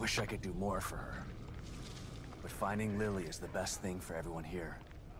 Wish I could do more for her. But finding Lily is the best thing for everyone here.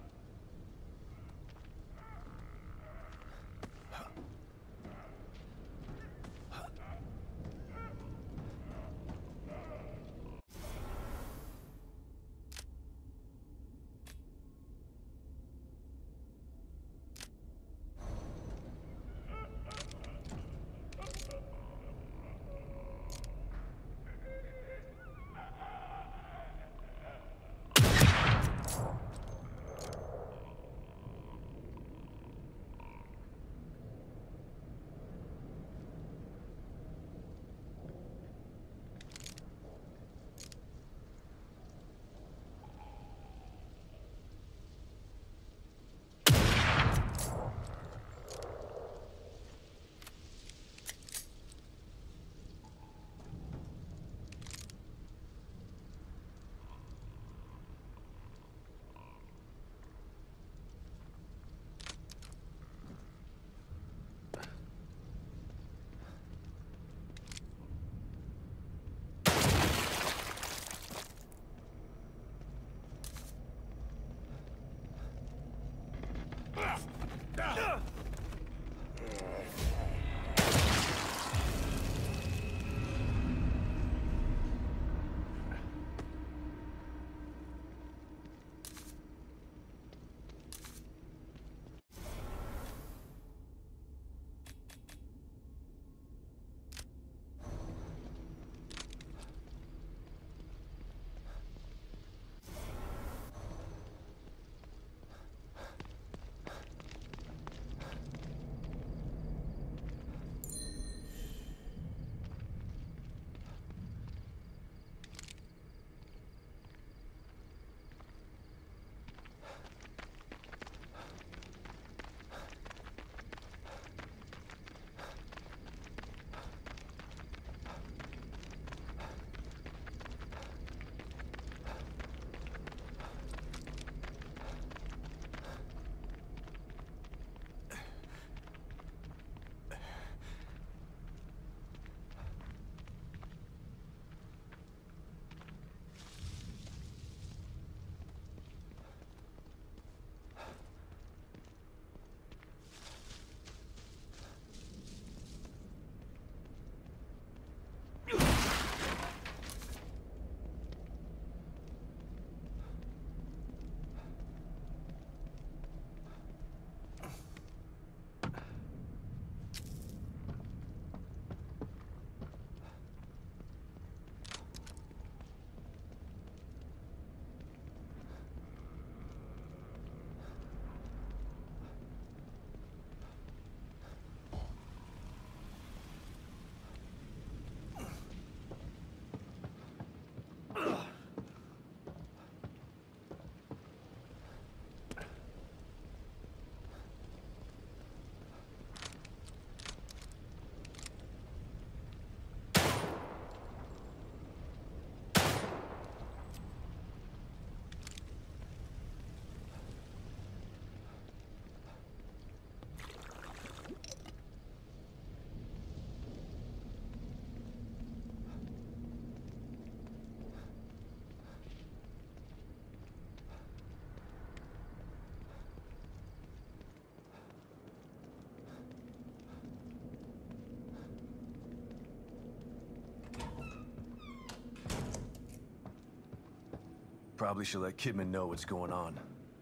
Probably should let Kidman know what's going on.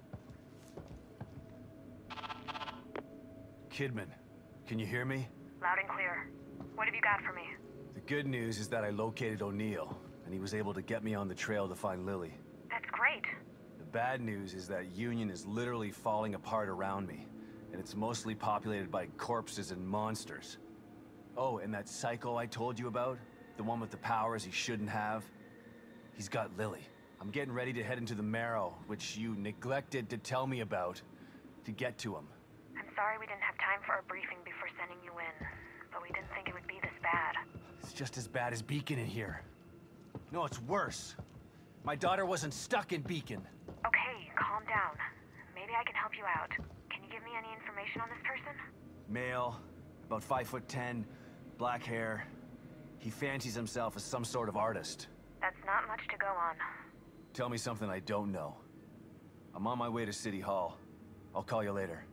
Kidman, can you hear me? Loud and clear. What have you got for me? The good news is that I located O'Neill, and he was able to get me on the trail to find Lily. That's great. The bad news is that Union is literally falling apart around me, and it's mostly populated by corpses and monsters. Oh, and that psycho I told you about? The one with the powers he shouldn't have? He's got Lily. I'm getting ready to head into the Marrow, which you neglected to tell me about, to get to him. I'm sorry we didn't have time for a briefing before sending you in, but we didn't think it would be this bad. It's just as bad as Beacon in here. No, it's worse. My daughter wasn't stuck in Beacon. Okay, calm down. Maybe I can help you out. Can you give me any information on this person? Male, about 5'10", black hair. He fancies himself as some sort of artist. That's not much to go on. Tell me something I don't know. I'm on my way to City Hall. I'll call you later.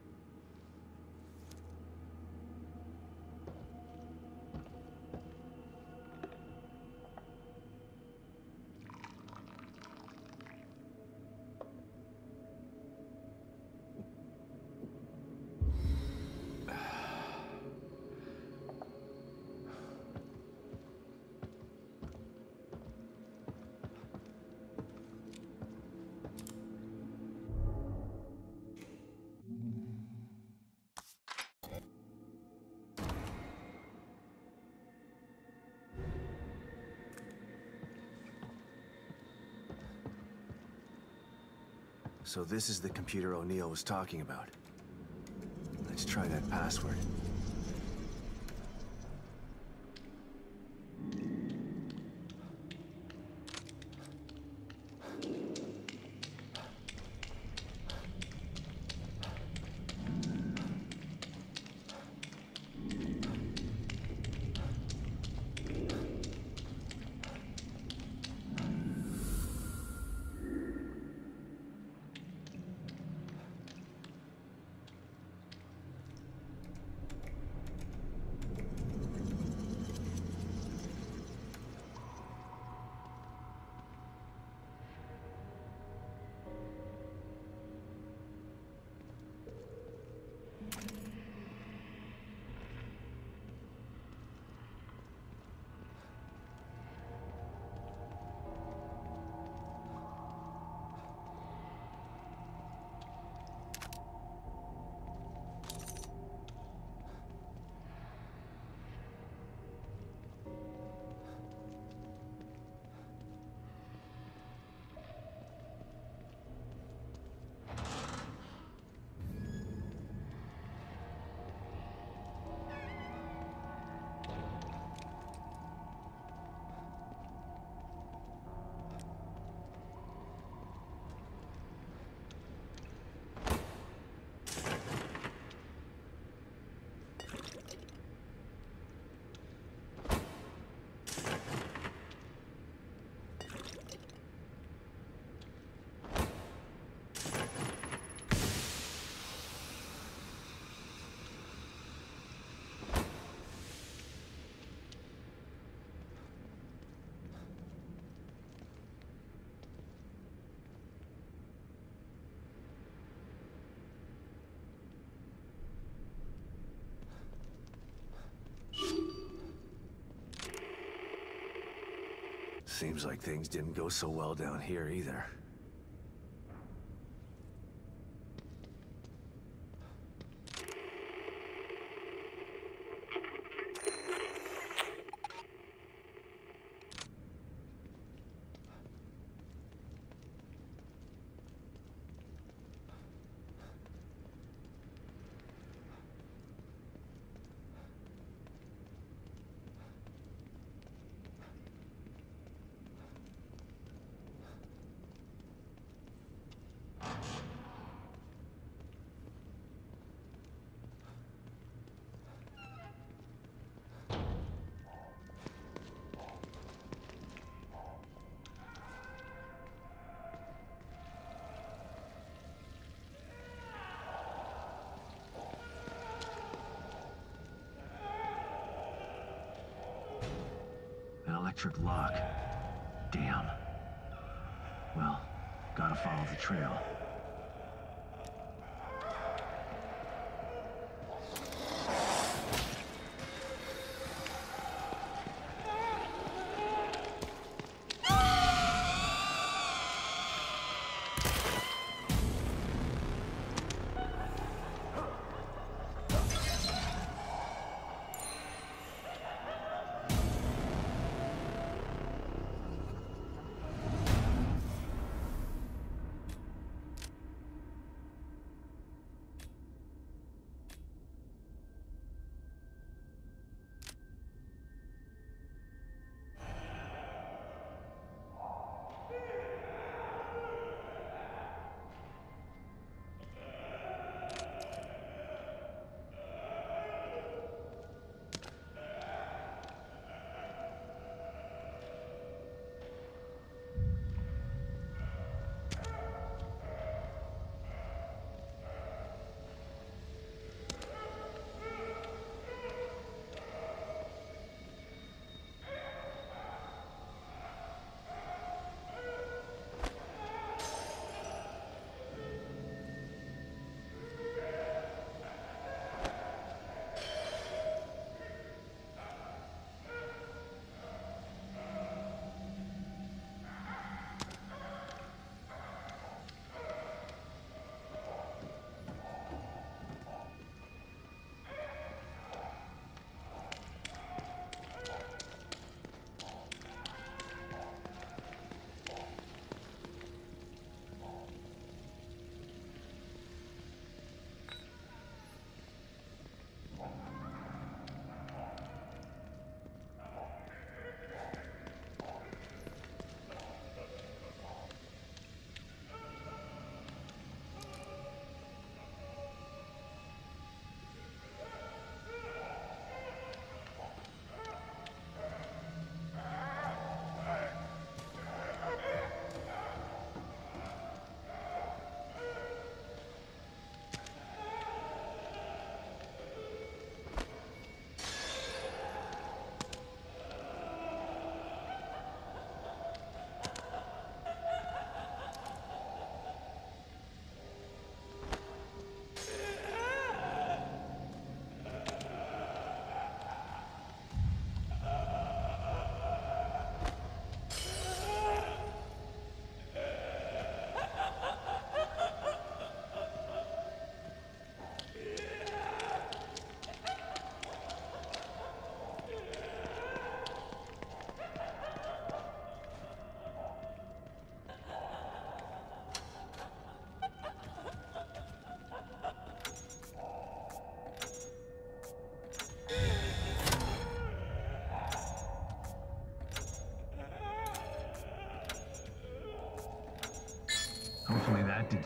So this is the computer O'Neill was talking about. Let's try that password. Seems like things didn't go so well down here either. An electric lock. Damn. Well, gotta follow the trail.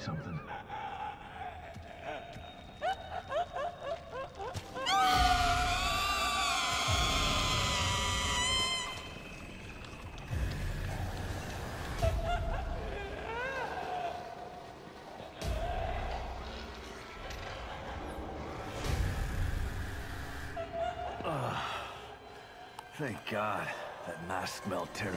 something? Thank God. That mask smelled terrible.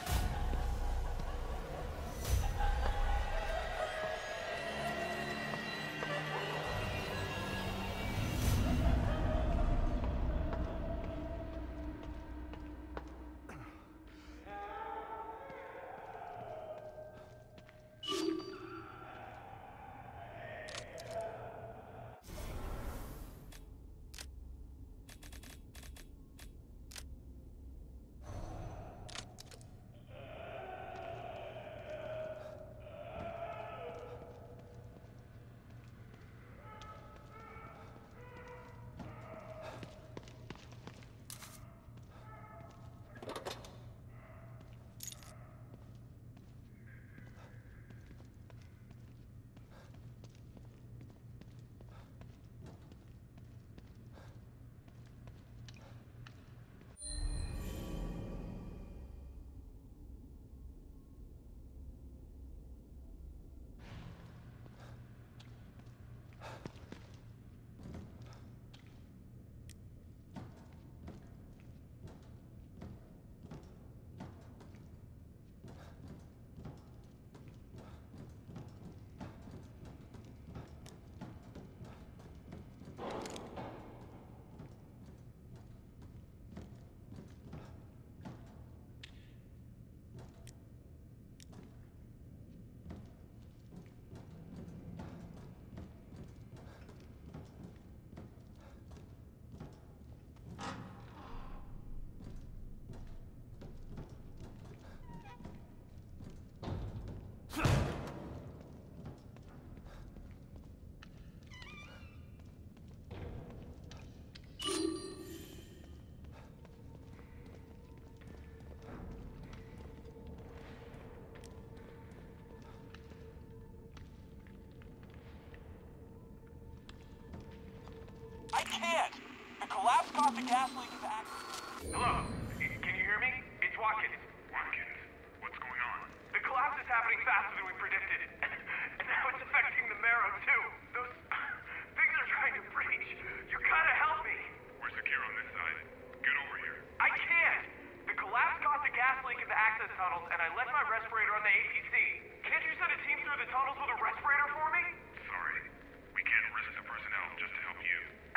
I can't! The collapse caused the gas leak into action. Hello? Can you hear me? It's Watkins. Watkins, what's going on? The collapse is happening faster than we predicted. And now it's affecting the Marrow, too. Those things are trying to breach. You gotta help me. We're secure on this side. Get over here. I can't! The collapse caused a gas leak in the access tunnels, and I left my respirator on the APC. Can't you send a team through the tunnels with a respirator for me? Sorry. We can't risk the personnel just to help you.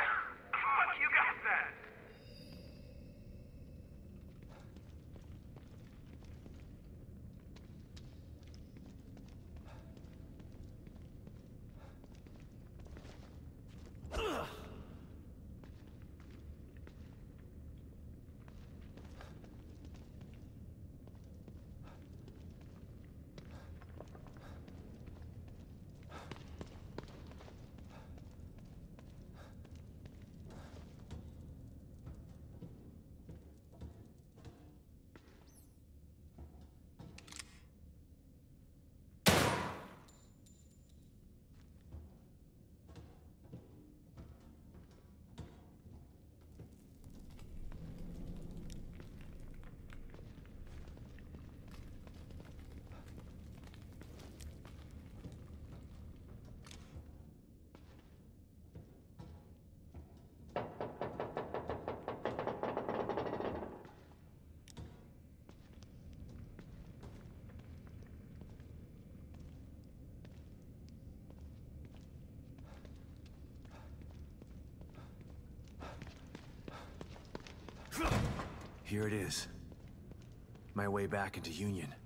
Fuck you guys then! Here it is. My way back into Union.